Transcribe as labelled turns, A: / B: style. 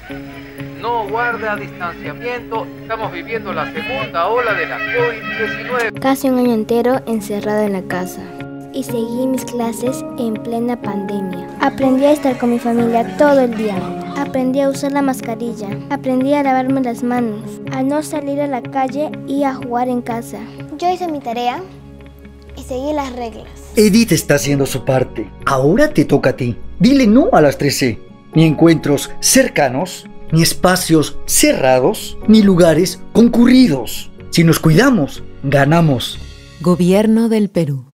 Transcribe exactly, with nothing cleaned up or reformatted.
A: No guarda distanciamiento. Estamos viviendo la segunda ola de la COVID diecinueve.
B: Casi un año entero encerrado en la casa. Y seguí mis clases en plena pandemia. Aprendí a estar con mi familia todo el día. Aprendí a usar la mascarilla. Aprendí a lavarme las manos. A no salir a la calle y a jugar en casa.
C: Yo hice mi tarea y seguí las reglas.
D: Edith está haciendo su parte. Ahora te toca a ti. Dile no a las tres C. Ni encuentros cercanos, ni espacios cerrados, ni lugares concurridos. Si nos cuidamos, ganamos.
E: Gobierno del Perú.